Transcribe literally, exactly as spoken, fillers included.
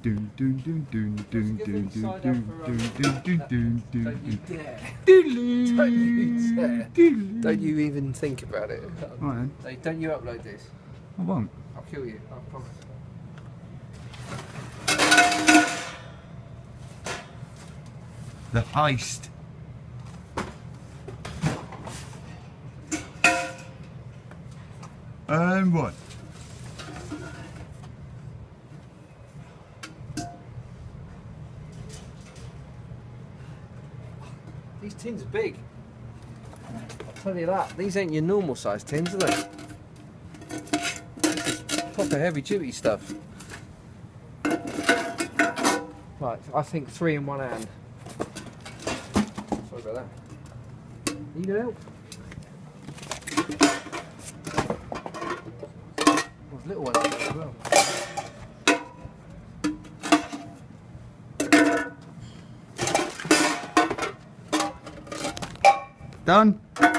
Doon, doon, doon, doon, doon, doon, doon, doon, doon, doon, doon, Don't you doon. dare. Doodly, Don't you dare. doodly. Don't you even think about it. Right then. Hey, don't you upload this. I won't. I'll kill you, I promise. The heist. And what? These tins are big. I'll tell you that. These ain't your normal size tins, are they? This is proper heavy duty stuff. Right, I think three in one hand. Sorry about that. Need help? There's little ones as well. Done?